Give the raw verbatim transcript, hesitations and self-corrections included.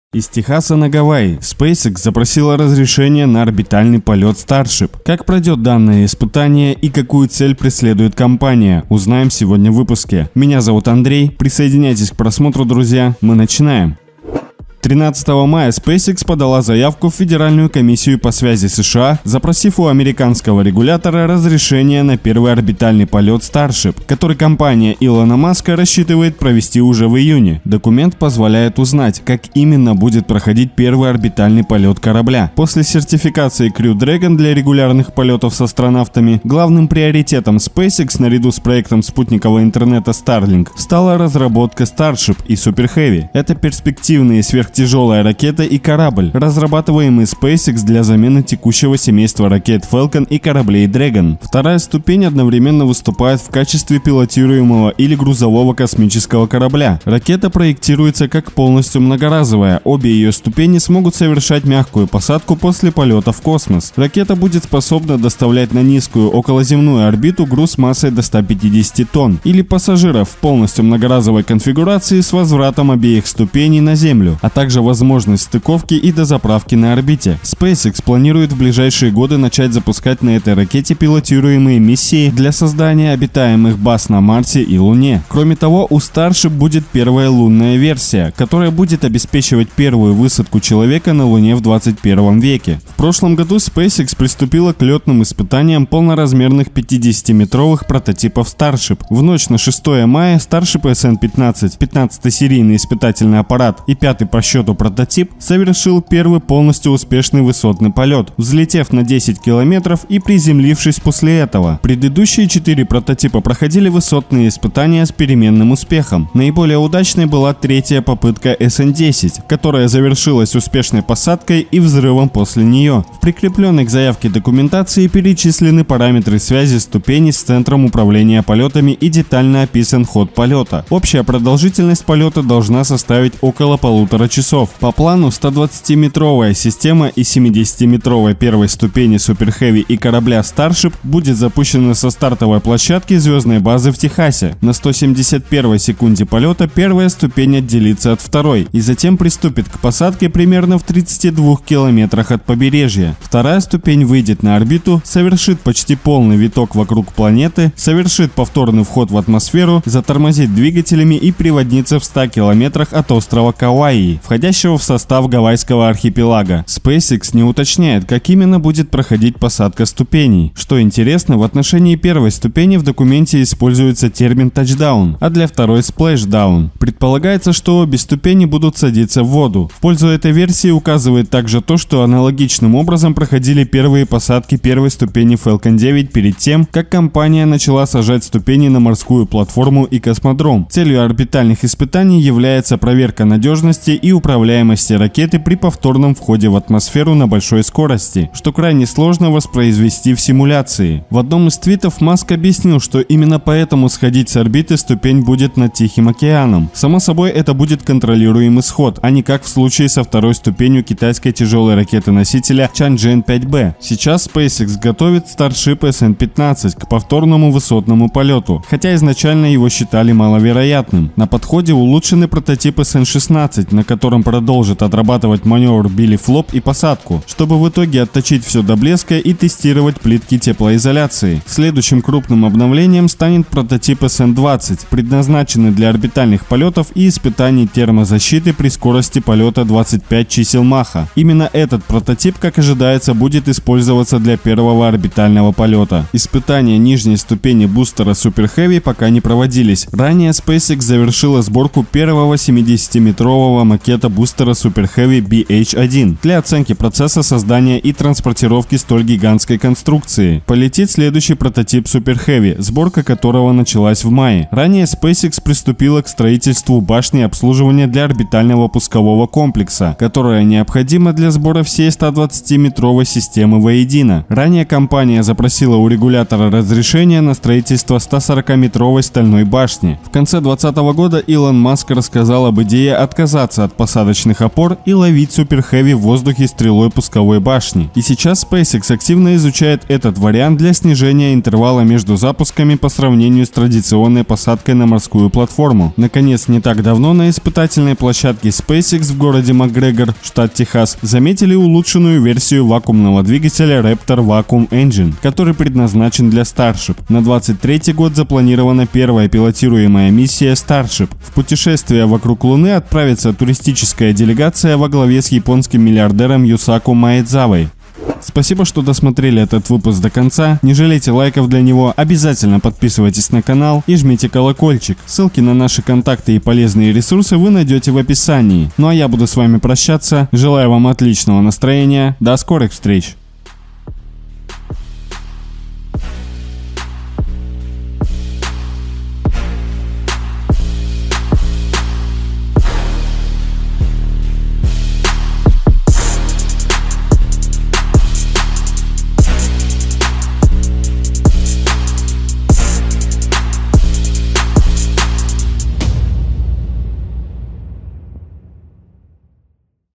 Из Техаса на Гавайи SpaceX запросила разрешение на орбитальный полет Starship. Как пройдет данное испытание и какую цель преследует компания, узнаем сегодня в выпуске. Меня зовут Андрей, присоединяйтесь к просмотру, друзья, мы начинаем. тринадцатого мая SpaceX подала заявку в Федеральную комиссию по связи США, запросив у американского регулятора разрешение на первый орбитальный полет Starship, который компания Илона Маска рассчитывает провести уже в июне. Документ позволяет узнать, как именно будет проходить первый орбитальный полет корабля. После сертификации Crew Dragon для регулярных полетов с астронавтами, главным приоритетом SpaceX наряду с проектом спутникового интернета Starlink стала разработка Starship и Super Heavy. Это перспективные сверх тяжелая ракета и корабль, разрабатываемый SpaceX для замены текущего семейства ракет Falcon и кораблей Dragon. Вторая ступень одновременно выступает в качестве пилотируемого или грузового космического корабля. Ракета проектируется как полностью многоразовая, обе ее ступени смогут совершать мягкую посадку после полета в космос. Ракета будет способна доставлять на низкую околоземную орбиту груз массой до ста пятидесяти тонн или пассажиров в полностью многоразовой конфигурации с возвратом обеих ступеней на Землю, а также возможность стыковки и дозаправки на орбите. SpaceX планирует в ближайшие годы начать запускать на этой ракете пилотируемые миссии для создания обитаемых баз на Марсе и Луне. Кроме того, у Starship будет первая лунная версия, которая будет обеспечивать первую высадку человека на Луне в двадцать первом веке. В прошлом году SpaceX приступила к летным испытаниям полноразмерных пятидесятиметровых прототипов Starship. В ночь на шестое мая Starship эс эн пятнадцать, пятнадцатисерийный испытательный аппарат и пятый по счету прототип совершил первый полностью успешный высотный полет, взлетев на десять километров и приземлившись после этого. Предыдущие четыре прототипа проходили высотные испытания с переменным успехом. Наиболее удачной была третья попытка эс эн десять, которая завершилась успешной посадкой и взрывом после нее. В прикрепленной к заявке документации перечислены параметры связи ступеней с центром управления полетами и детально описан ход полета. Общая продолжительность полета должна составить около полутора часов. часов. По плану ста двадцатиметровая система и семидесятиметровой первой ступени Super Heavy и корабля Starship будет запущена со стартовой площадки звездной базы в Техасе. На сто семьдесят первой секунде полета первая ступень отделится от второй и затем приступит к посадке примерно в тридцати двух километрах от побережья. Вторая ступень выйдет на орбиту, совершит почти полный виток вокруг планеты, совершит повторный вход в атмосферу, затормозит двигателями и приводнится в ста километрах от острова Кауаи, входящего в состав Гавайского архипелага. SpaceX не уточняет, как именно будет проходить посадка ступеней. Что интересно, в отношении первой ступени в документе используется термин touchdown, а для второй splashdown. Предполагается, что обе ступени будут садиться в воду. В пользу этой версии указывает также то, что аналогичным образом проходили первые посадки первой ступени Falcon девять перед тем, как компания начала сажать ступени на морскую платформу и космодром. Целью орбитальных испытаний является проверка надежности и управляемости ракеты при повторном входе в атмосферу на большой скорости, что крайне сложно воспроизвести в симуляции. В одном из твитов Маск объяснил, что именно поэтому сходить с орбиты ступень будет над Тихим океаном. Само собой, это будет контролируемый сход, а не как в случае со второй ступенью китайской тяжелой ракеты-носителя Чанчжэн пять бэ. Сейчас SpaceX готовит Starship эс эн пятнадцать к повторному высотному полету, хотя изначально его считали маловероятным. На подходе улучшенный прототип эс эн шестнадцать, на котором продолжит отрабатывать маневр билли-флоп и посадку, чтобы в итоге отточить все до блеска и тестировать плитки теплоизоляции. Следующим крупным обновлением станет прототип эс эн двадцать, предназначенный для орбитальных полетов и испытаний термозащиты при скорости полета двадцать пять чисел Маха. Именно этот прототип, как ожидается, будет использоваться для первого орбитального полета. Испытания нижней ступени бустера Super Heavy пока не проводились. Ранее SpaceX завершила сборку первого семидесятиметрового макета бустера Super Heavy би эйч один для оценки процесса создания и транспортировки столь гигантской конструкции. Полетит следующий прототип Super Heavy, сборка которого началась в мае. Ранее SpaceX приступила к строительству башни обслуживания для орбитального пускового комплекса, которая необходима для сбора всей ста двадцатиметровой системы воедино. Ранее компания запросила у регулятора разрешение на строительство ста сорокаметровой стальной башни. В конце двадцатого года Илон Маск рассказал об идее отказаться от поставки взлетно-посадочных опор и ловить Super Heavy в воздухе стрелой пусковой башни. И сейчас SpaceX активно изучает этот вариант для снижения интервала между запусками по сравнению с традиционной посадкой на морскую платформу. Наконец, не так давно на испытательной площадке SpaceX в городе Макгрегор, штат Техас, заметили улучшенную версию вакуумного двигателя Raptor Vacuum Engine, который предназначен для Starship. На двадцать третий год запланирована первая пилотируемая миссия Starship. В путешествие вокруг Луны отправится туристическая делегация во главе с японским миллиардером Юсаку Маэдзавой. Спасибо, что досмотрели этот выпуск до конца. Не жалейте лайков для него, обязательно подписывайтесь на канал и жмите колокольчик. Ссылки на наши контакты и полезные ресурсы вы найдете в описании. Ну а я буду с вами прощаться. Желаю вам отличного настроения. До скорых встреч!